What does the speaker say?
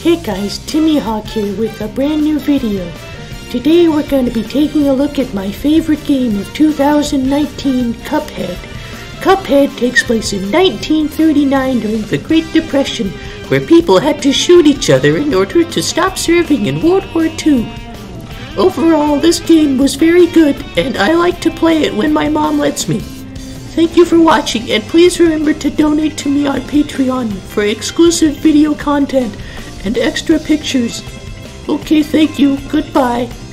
Hey guys, Timmy Hawk here with a brand new video. Today we're going to be taking a look at my favorite game of 2019, Cuphead. Cuphead takes place in 1939 during the Great Depression, where people had to shoot each other in order to stop serving in World War II. Overall, this game was very good, and I like to play it when my mom lets me. Thank you for watching, and please remember to donate to me on Patreon for exclusive video content and extra pictures. Okay, thank you. Goodbye.